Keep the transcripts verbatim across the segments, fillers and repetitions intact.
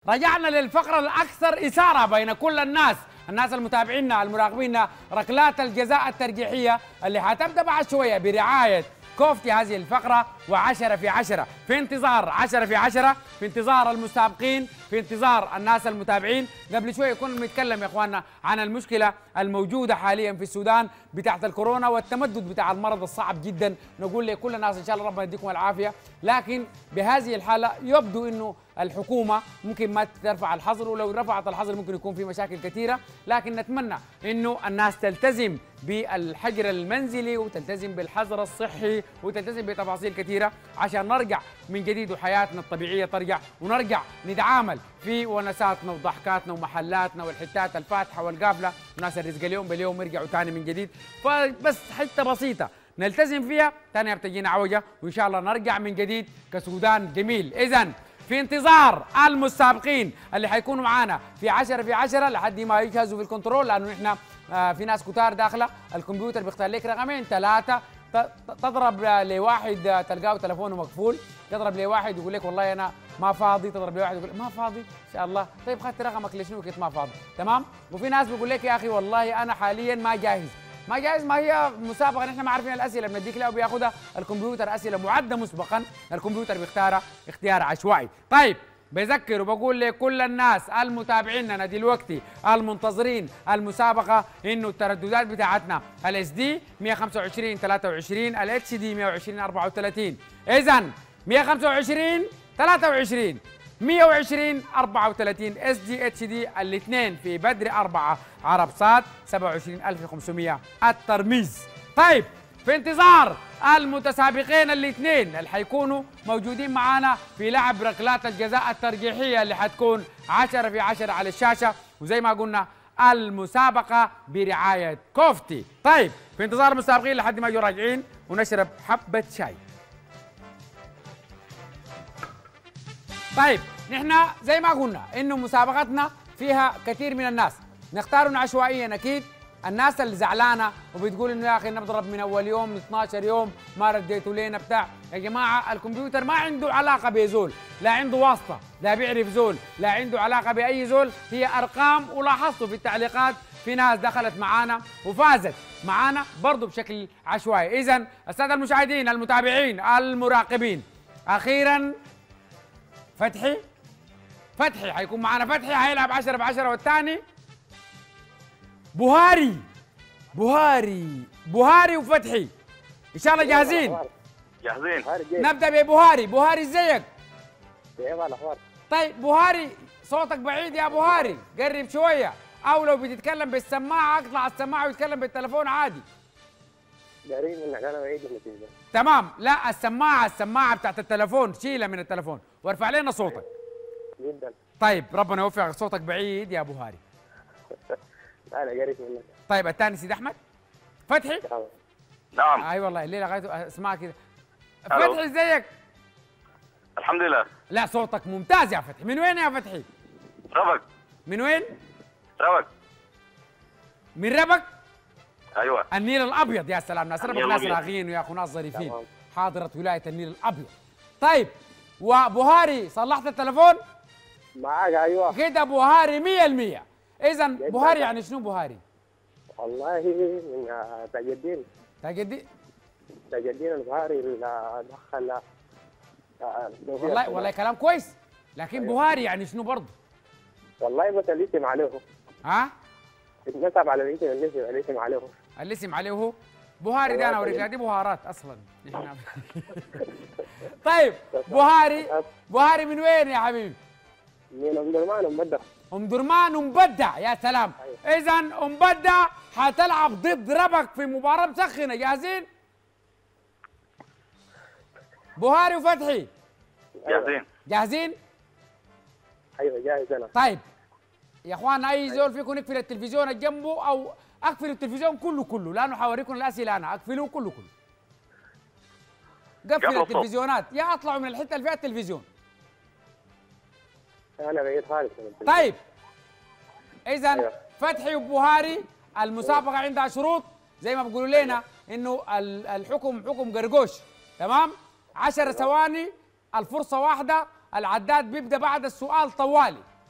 رجعنا للفقرة الأكثر إثارة بين كل الناس، الناس المتابعينا المراقبين، ركلات الجزاء الترجيحية اللي حتبدأ بعد شوية برعاية كوفتي هذه الفقرة وعشرة في عشرة، في انتظار عشرة في عشرة، في انتظار المسابقين، في انتظار الناس المتابعين. قبل شوية كنا بنتكلم يا اخواننا عن المشكلة الموجودة حاليا في السودان بتاعت الكورونا والتمدد بتاع المرض الصعب جدا. نقول لكل الناس ان شاء الله ربنا يديكم العافية، لكن بهذه الحالة يبدو انه الحكومة ممكن ما ترفع الحظر، ولو رفعت الحظر ممكن يكون في مشاكل كثيرة، لكن نتمنى انه الناس تلتزم بالحجر المنزلي وتلتزم بالحظر الصحي وتلتزم بتفاصيل كثيرة عشان نرجع من جديد وحياتنا الطبيعية ترجع، ونرجع نتعامل في ونساتنا وضحكاتنا ومحلاتنا والحتات الفاتحة والقافلة، وناس الرزق اليوم باليوم يرجعوا ثاني من جديد. فبس حتة بسيطة نلتزم فيها ثانية بتجينا عوجة، وإن شاء الله نرجع من جديد كسودان جميل. إذن في انتظار المسابقين اللي حيكونوا معانا في عشرة في عشرة لحد ما يجهزوا في الكنترول، لأنه إحنا آه في ناس كتار داخلة، الكمبيوتر بيختار لك رقمين ثلاثة، تضرب لواحد تلقاه تلفونه مقفول، تضرب لواحد يقول لك والله أنا ما فاضي، تضرب لواحد يقول ما فاضي إن شاء الله، طيب خدت رقمك لشنو كنت ما فاضي؟ تمام؟ وفي ناس بيقول لك يا أخي والله أنا حاليا ما جاهز، ما جاهز، ما هي مسابقة نحن ما عارفين الأسئلة بنديك لها وبياخذها الكمبيوتر، أسئلة معدة مسبقا، الكمبيوتر بيختارها اختيار عشوائي. طيب بذكر وبقول لكل الناس المتابعيننا دلوقتي المنتظرين المسابقة إنه الترددات بتاعتنا الاس دي مية وخمسة وعشرين ثلاثة وعشرين، الاتش دي مية وعشرين أربعة وثلاثين، إذن مية وخمسة وعشرين ثلاثة وعشرين مية وعشرين أربعة وثلاثين اس دي اتش دي، الاثنين في بدر أربعة عرب صاد سبعة وعشرين ألف وخمسمية الترميز. طيب في انتظار المتسابقين الاثنين اللي حيكونوا موجودين معانا في لعب ركلات الجزاء الترجيحية اللي حتكون عشرة في عشرة على الشاشة، وزي ما قلنا المسابقة برعاية كوفتي. طيب في انتظار المسابقين لحد ما يجوا راجعين ونشرب حبة شاي. طيب نحن زي ما قلنا انه مسابقتنا فيها كثير من الناس، نختارهم عشوائيا اكيد. الناس اللي زعلانه وبتقول انه يا اخي نضرب من اول يوم اثناشر يوم ما رديتوا لينا بتاع، يا جماعه الكمبيوتر ما عنده علاقه بزول، لا عنده واسطه، لا بيعرف زول، لا عنده علاقه باي زول، هي ارقام. ولاحظتوا في التعليقات في ناس دخلت معانا وفازت معانا برضه بشكل عشوائي. اذا الساده المشاهدين المتابعين المراقبين، اخيرا فتحي فتحي حيكون معانا، فتحي هيلعب عشرة بعشرة، والثاني بوهاري بوهاري بوهاري وفتحي. ان شاء الله جاهزين؟ جاهزين. نبدا ببوهاري. بوهاري ازيك؟ كيف الاخبار؟ طيب بوهاري صوتك بعيد يا بوهاري، قرب شويه، او لو بتتكلم بالسماعه اطلع السماعه ويتكلم بالتليفون عادي. قريب منك انا بعيد النتيجه. تمام، لا السماعه السماعه بتاعت التليفون شيلها من التليفون وارفع لنا صوتك. جدا. طيب ربنا يوفقك، صوتك بعيد يا بوهاري. انا قريب منك. طيب الثاني سيد احمد فتحي. نعم. اي والله الليله غايته اسمعها كده. فتحي ازيك؟ الحمد لله. لا صوتك ممتاز يا فتحي. من وين يا فتحي؟ ربك. من وين؟ ربك. من ربك؟ ايوه. النيل الابيض. يا سلام، ناس ربك ناس راغين ويا اخو ناس ظريفين. تمام. حاضرة ولايه النيل الابيض. طيب وبوهاري صلحت التليفون؟ معاك ايوه. كده بوهاري مية بالمية. اذا بوهاري يعني شنو بوهاري؟ والله من تاج الدين. تاج الدين؟ تاج الدين البهاري اللي دخل. والله والله كلام كويس، لكن أيوة. بوهاري يعني شنو برضه؟ والله بس الاسم عليه. ها؟ اتنسب على الاسم، الاسم الاسم عليه. الاسم عليه هو بوهاري. ده انا اوريك دي بهارات اصلا. طيب بوهاري بوهاري من وين يا حبيبي؟ من ام درمان ام بدع. ام درمان ام بدع. يا سلام. أيوة. اذا ام بدع حتلعب ضد ربك في مباراه مسخنه، جاهزين؟ بوهاري وفتحي جاهزين. جاهزين؟ ايوه جاهز انا. طيب يا اخوانا اي زول فيكم يقفل التلفزيون اللي جنبه، او اقفل التلفزيون كله كله، لانه حوريكم الاسئله انا، اقفلوه كله كله. قفل التلفزيونات يا اطلعوا من الحته اللي فيها التلفزيون. انا بعيد خالص. طيب اذا أيوة. فتحي وبوهاري المسابقه عندها شروط زي ما بيقولوا لنا، انه الحكم حكم قرقوش. تمام؟ عشر ثواني، الفرصه واحده، العداد بيبدا بعد السؤال طوالي.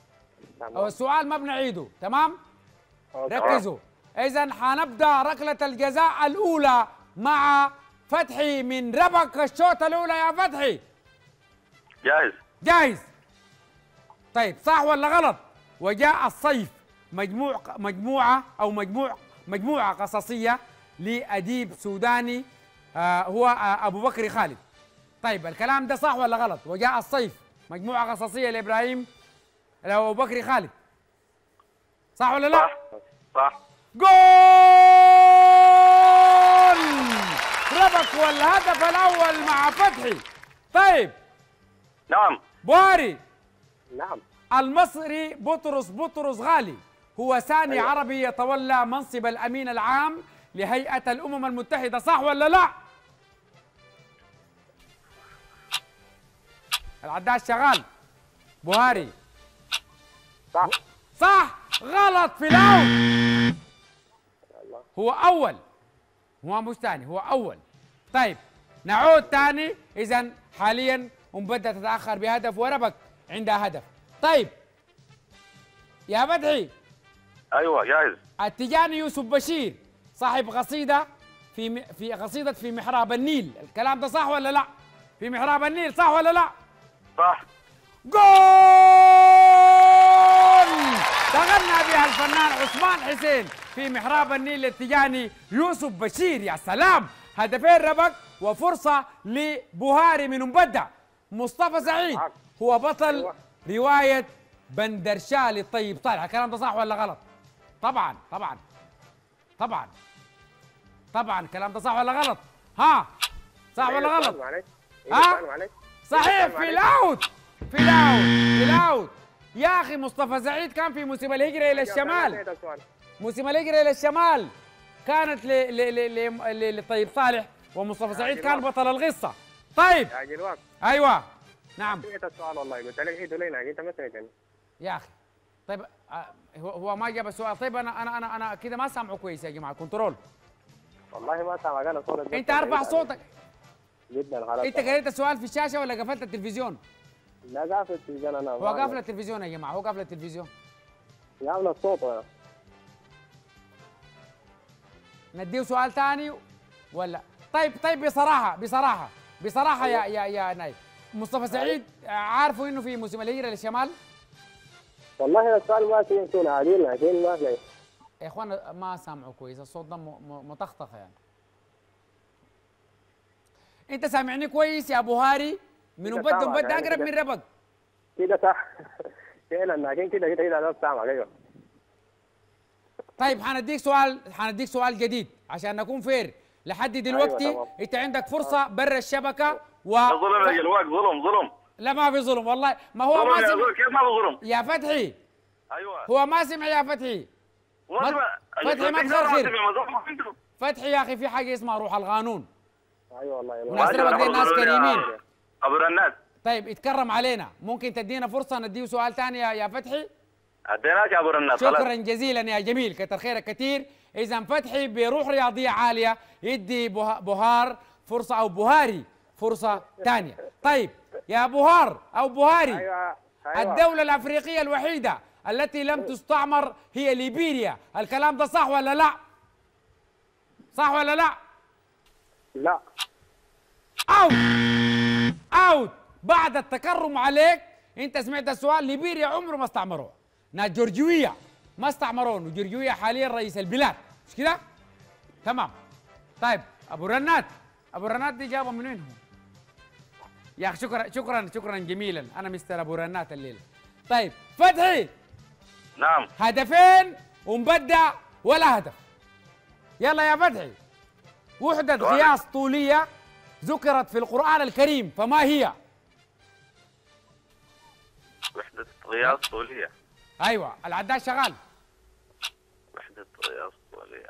تمام. السؤال ما بنعيده. تمام؟ أوكي. ركزوا. إذا حنبدأ ركلة الجزاء الأولى مع فتحي من ربك. الشوط الأولى يا فتحي. جاهز. جاهز. طيب صح ولا غلط؟ وجاء الصيف مجموع مجموعة أو مجموع مجموعة قصصية لأديب سوداني آه هو آه أبو بكر خالد. طيب الكلام ده صح ولا غلط؟ وجاء الصيف مجموعة قصصية لإبراهيم أبو بكر خالد. صح ولا لا؟ صح صح. جول! ربك والهدف الأول مع فتحي. طيب نعم. بوهاري. نعم. المصري بطرس بطرس غالي هو ثاني أيوة. عربي يتولى منصب الأمين العام لهيئة الأمم المتحدة. صح ولا لا؟ العداد شغال. بوهاري. صح. صح. غلط في الأول. الله. هو أول. هو مش ثاني، هو أول. طيب نعود ثاني. إذا حاليا أم بدأ تتأخر بهدف وربك عندها هدف. طيب يا فتحي. ايوه جاهز. التجاني يوسف بشير صاحب قصيدة في م... في قصيدة في محراب النيل. الكلام ده صح ولا لا؟ في محراب النيل صح ولا لا؟ صح. جول! تغنى بها الفنان عثمان حسين في محراب النيل للتجاني يوسف بشير. يا سلام! هدفين ربك وفرصة لبوهاري من مبدع. مصطفى سعيد هو بطل رواية بندرشاه الطيب صالح. الكلام ده صح ولا غلط؟ طبعا طبعا طبعا طبعا الكلام ده صح ولا غلط؟ ها؟ صح ولا غلط؟ ها؟ صحيح. في الاوت في الاوت في الاوت. يا اخي مصطفى سعيد كان في موسم الهجرة الى الشمال. موسم الهجرة الى الشمال كانت ل ل ل ل لطيب صالح، ومصطفى سعيد كان بطل القصة. طيب يا جلوان. ايوه نعم. سمعت السؤال والله، قلت لك عيدوا لينا انت ما سمعتني. يا اخي طيب آه، هو هو ما جاب السؤال. طيب انا انا انا انا كده ما سامعه كويس يا جماعه. كنترول. والله ما سامع انا صوتك. انت ارفع صوتك جدا خلاص. انت قريت السؤال في الشاشه ولا قفلت التلفزيون؟ لا قافل التلفزيون انا. هو قافل التلفزيون يا جماعه، هو قافل التلفزيون. قافل الصوت انا. نديه سؤال ثاني ولا؟ طيب طيب بصراحه بصراحه بصراحه يا يا يا نايف، مصطفى سعيد عارفوا انه في موسم الهجره للشمال؟ والله السؤال ما سمعتونا عادي، لكن ما في. يا اخوان ما سامعوا كويس، الصوت ده م- م- مطخطخ يعني. انت سامعني كويس يا ابو هاري؟ من كده مبدا سامعك مبدا يعني اقرب كده. من ربك. كده صح. فعلا لكن كده كده كده انا سامع. ايوه. طيب حنديك سؤال حنديك سؤال جديد عشان نكون فير. لحد دلوقتي تمام. انت عندك فرصه برا الشبكه و ظلم يا جلواك. ظلم ظلم. لا ما في ظلم والله. ما هو ظلم ما يا سمع زول. كيف ما في ظلم؟ يا فتحي. ايوه. هو ما سمع يا فتحي. ما ما- سمع. فتحي ما أيوة. تخرخر. سمع. ما سمع عنده. فتحي يا اخي في حاجه اسمها روح القانون. ايوه والله. والناس ربك دي ناس كريمين. ابو رنات. طيب اتكرم علينا، ممكن تدينا فرصه نديه سؤال ثاني يا يا فتحي؟ اديناك يا ابو رنات. خلاص. شكرا جزيلا يا جميل، كتر خيرك كثير. اذا فتحي بروح رياضيه عاليه يدي به- بهار فرصه او بهاري فرصه ثانيه. طيب يا بهار او بهاري، ايوه. ايوه. الدوله الافريقيه الوحيده التي لم تستعمر هي ليبيريا. الكلام ده صح ولا لا؟ صح ولا لا؟ لا. اوت اوت. بعد التكرم عليك انت سمعت السؤال. ليبيريا عمره ما استعمروه. ناس جورجيوية ما استعمرون، وجورجيوية حاليا رئيس البلاد، مش كده؟ تمام. طيب ابو رنات، ابو رنات دي جابه من وين هو؟ يا اخي شكرا شكرا شكرا جميلا. انا مستر ابو رنات الليله. طيب فتحي. نعم. هدفين ومبدع ولا هدف. يلا يا فتحي. وحدة قياس طولية ذكرت في القرآن الكريم، فما هي؟ وحدة قياس طولية. ايوه العداد شغال. وحدة قياس طولية.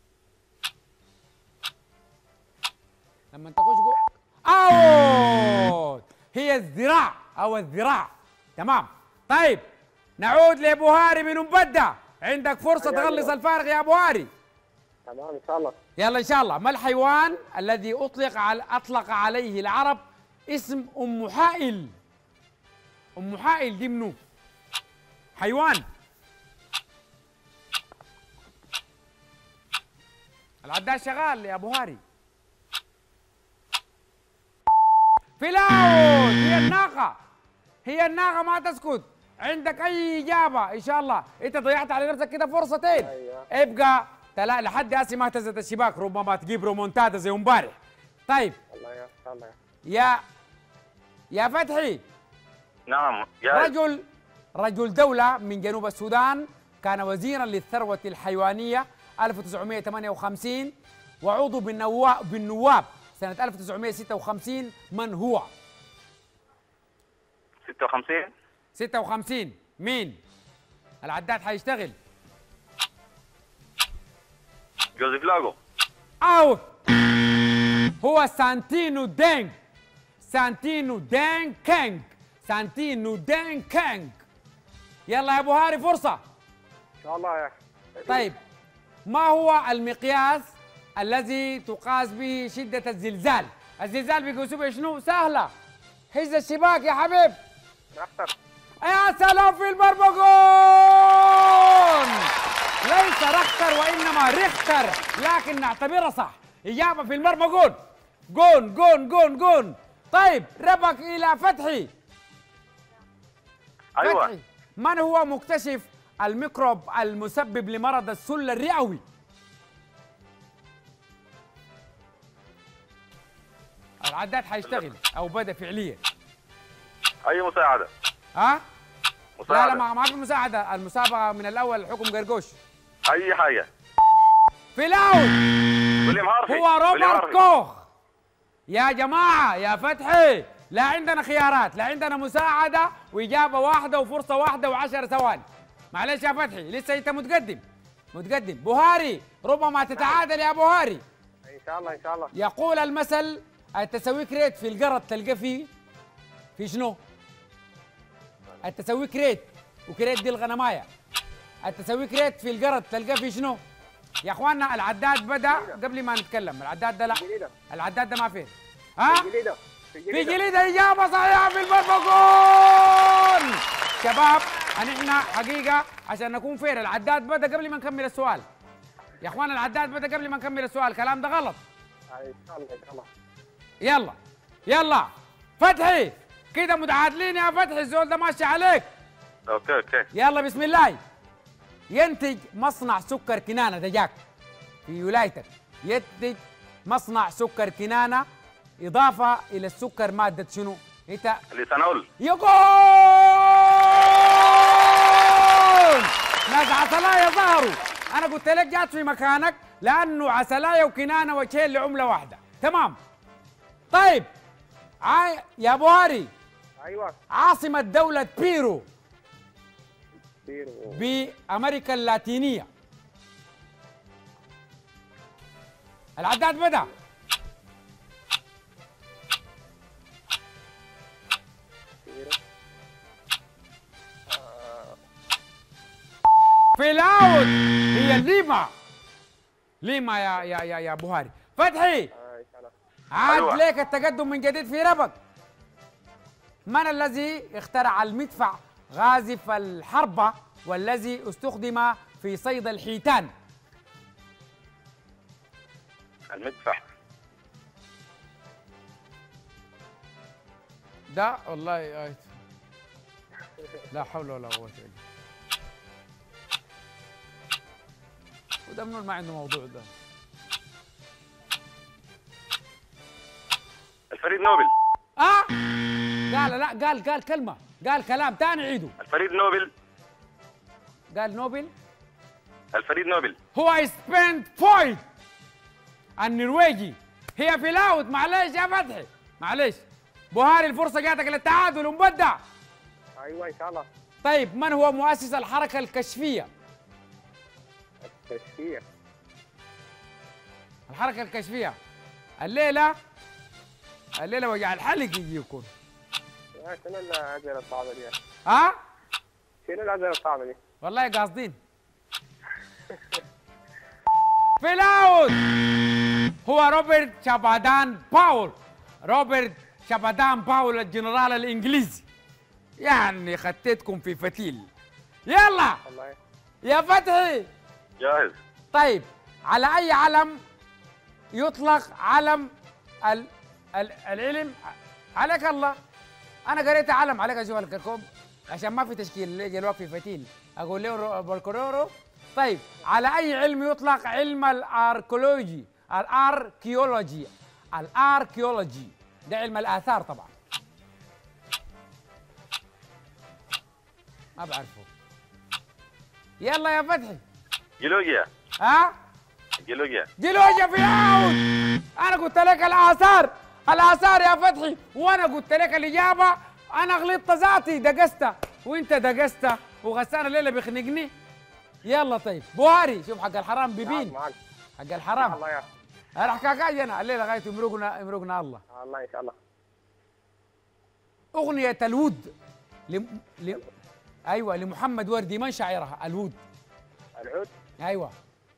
لما تخش جو اوت. هي الذراع او الذراع. تمام. طيب نعود لابو هاري من مبدع. عندك فرصة تغلص الفارق يا ابو هاري. تمام ان شاء الله. يلا ان شاء الله. ما الحيوان الذي اطلق على اطلق عليه العرب اسم ام حائل؟ ام حائل دي منو؟ حيوان. العداد شغال يا ابو هاري. في الاوت. هي الناقة، هي الناقة ما تسكت. عندك أي إجابة إن شاء الله. أنت ضيعت على نفسك كده فرصتين. أيوة. ابقى تلا لحد هسه ما اهتزت الشباك، ربما تجيب رومونتادا زي امبارح. طيب الله يا الله يا يا فتحي. نعم يا رجل رجل دولة من جنوب السودان، كان وزيرا للثروة الحيوانية ألف وتسعمائة وثمانية وخمسين وعضو بالنواب بالنواب سنة ألف وتسعمائة وستة وخمسين. من هو؟ ستة وخمسين. ستة وخمسين. مين؟ العداد حيشتغل. جوزيف لاغو. اوت. هو سانتينو دينغ. سانتينو دينغ كينغ. سانتينو دينغ كينغ. يلا يا ابو هاري فرصة. ان شاء الله يا طيب ما هو المقياس الذي تقاس به شدة الزلزال؟ الزلزال بيقيسوه بشنو؟ سهلة. حز الشباك يا حبيب. اختر. يا سلام في المرمى، جون! ليس رختر وانما رختر، لكن نعتبرها صح. اجابه في المرمى، جون جون جون جون جون. طيب ربك الى فتحي. ايوه. فتحي، من هو مكتشف الميكروب المسبب لمرض السل الرئوي؟ العداد حيشتغل او بدا فعليا. اي مساعده. ها؟ مساعده. لا لا ما ما في مساعده، المسابقه من الاول حكم قرقوش. اي حاجه. في الاول ويليام هارفي. هو ويليام روبرت هارفي. كوخ. يا جماعة يا فتحي، لا عندنا خيارات، لا عندنا مساعدة وإجابة واحدة وفرصة واحدة وعشر ثواني. معلش يا فتحي لسه أنت متقدم متقدم. بوهاري ربما تتعادل يا بوهاري. ان شاء الله ان شاء الله. يقول المثل التسويق ريت في القرض تلقى فيه في شنو؟ التسويق ريت، وكريت دي الغنماية. التسويق ريت في القرض تلقى فيه شنو؟ يا اخواننا العداد بدا قبل ما نتكلم. العداد ده لا، العداد ده ما فيه. ها؟ في جليده في جليده. اجابه صحيحه في المرمى، جول! شباب احنا حقيقه عشان نكون فير، العداد بدا قبل ما نكمل السؤال. يا اخوان العداد بدا قبل ما نكمل السؤال، الكلام ده غلط. ان شاء الله ان شاء الله. يلا يلا فتحي كده متعادلين يا فتحي، الزول ده ماشي عليك. اوكي اوكي. يلا بسم الله. ينتج مصنع سكر كنانة دجاج في ولايتك، ينتج مصنع سكر كنانة إضافة إلى السكر مادة شنو؟ أنت الإيثانول. يا جول! ناس عسلاية ظهروا، أنا قلت لك جات في مكانك لأنه عسلاية وكنانة وشيل لعملة واحدة، تمام؟ طيب عاي... يا أبو هاري. ايوه. عاصمة دولة بيرو بيرو. بأمريكا اللاتينية. العداد بدأ. بيرو. في الاوت هي ليما. ليما يا يا يا يا ابو هاري. فتحي آه، ان شاء الله. عاد أيوة. ليك التقدم من جديد في ربك. من الذي اخترع المدفع غازف الحربة والذي استخدم في صيد الحيتان؟ المدفع. ده والله آيت. لا حول ولا قوة إلا بالله. وده منو ما عنده موضوع ده؟ الفريد نوبل. اه قال لا قال قال كلمة، قال كلام ثاني عيده. الفريد نوبل. قال نوبل. الفريد نوبل. هو سبنت فويد النرويجي. هي في الاوت. معلش يا فتحي معلش. بوهاري الفرصة جاتك للتعادل ومبدع. ايوه ان شاء الله. طيب من هو مؤسس الحركة الكشفية؟ التشفير. الحركة الكشفية الليلة الليلة وجع الحلق يجي يكون. آه، شنو العجله الصعبه دي؟ ها؟ شنو العجله الصعبه دي؟ والله قاصدين. في الاوت هو روبرت شابادان باول. روبرت شابادان باول الجنرال الانجليزي. يعني خطيتكم في فتيل. يلا والله يا فتحي. جاهز. طيب على أي علم يطلق علم ال... ال... العلم؟ عليك الله، أنا قريت علم عليك أشوف الكركوب عشان ما في تشكيل يجي الوقت في فتيل أقول له بالكورورو. طيب على أي علم يطلق علم الأركيولوجي؟ الأركيولوجي الأركيولوجي ده علم الآثار طبعا. ما بعرفه. يلا يا فتحي. جيولوجيا. ها؟ جيولوجيا. جيولوجيا في اوت. انا قلت لك الاثار، الاثار يا فتحي، وانا قلت لك الاجابه. انا غلطت ذاتي، دقست وانت دقست وغسان الليله بيخنقني. يلا طيب بوهاري، شوف حق الحرام بيبين، معك حق الحرام الله يا راح كاكاي انا الليله لغايه يمرقنا يمرقنا الله. الله ان شاء الله. اغنيه الود ل... ل... ايوه لمحمد وردي، من شاعرها؟ الود. العود. ايوه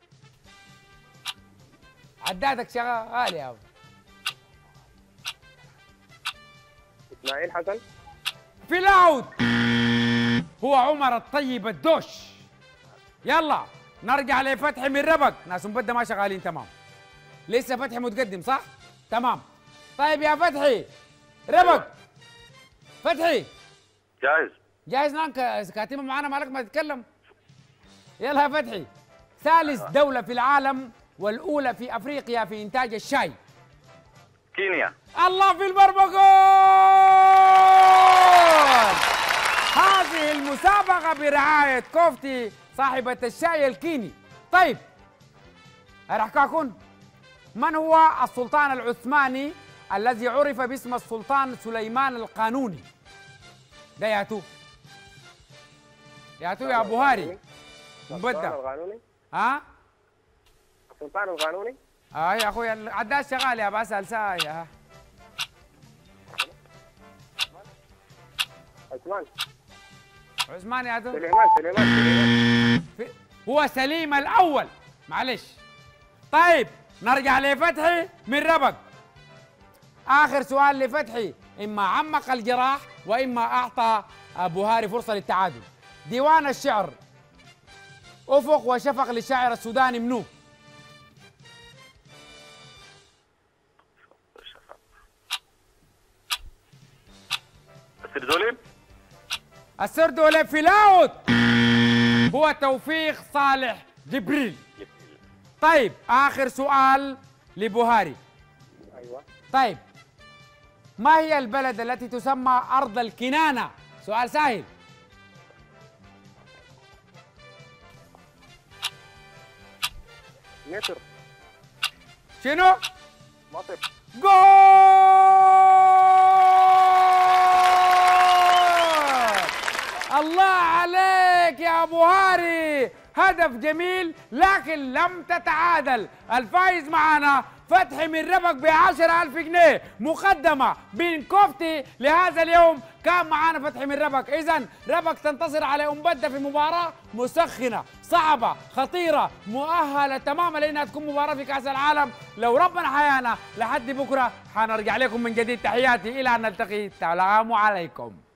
عدادك شغال يا ابو. اسماعيل حسن. في العود هو عمر الطيب الدوش. يلا نرجع لفتحي من ربك، ناس مبدا ما شغالين تمام، لسه فتحي متقدم صح؟ تمام. طيب يا فتحي ربك، فتحي جاهز. جاهز؟ نعم كاتبه معانا مالك ما تتكلم. يلا يا فتحي. ثالث دولة في العالم والأولى في أفريقيا في إنتاج الشاي. كينيا. الله في البربقون. هذه المسابقة برعاية كوفتي صاحبة الشاي الكيني. طيب راح كاكون، من هو السلطان العثماني الذي عرف باسم السلطان سليمان القانوني؟ ده ياتو ياتو يا ابو هاري السلطان مبدع. القانوني. ها؟ السلطان القانوني. اه يا اخويا العداد شغال يا بسال ساي. ها عثمان. عثمان يا تو. سليمان سليمان سليمان. في- هو سليم الاول، معلش. طيب نرجع لفتحي من ربك. اخر سؤال لفتحي، اما عمق الجراح واما اعطى ابو هاري فرصه للتعادل. ديوان الشعر افق وشفق للشاعر السوداني منو؟ السردولي. السردولي في لاوت هو توفيق صالح جبريل. طيب آخر سؤال لبوهاري. ايوه. طيب ما هي البلد التي تسمى أرض الكنانة؟ سؤال سهل. مصر. شنو؟ مصر. جول! الله عليك يا ابو هاري، هدف جميل لكن لم تتعادل. الفايز معنا فتحي من ربك بعشرة ألف جنيه مقدمة من كوفتي لهذا اليوم. كان معانا فتحي من ربك. إذن ربك تنتصر على أمبدة في مباراة مسخنة صعبة خطيرة مؤهلة تماما لأنها تكون مباراة في كأس العالم. لو ربنا حيانا لحد بكرة حنرجع لكم من جديد. تحياتي إلى أن نلتقي. السلام عليكم.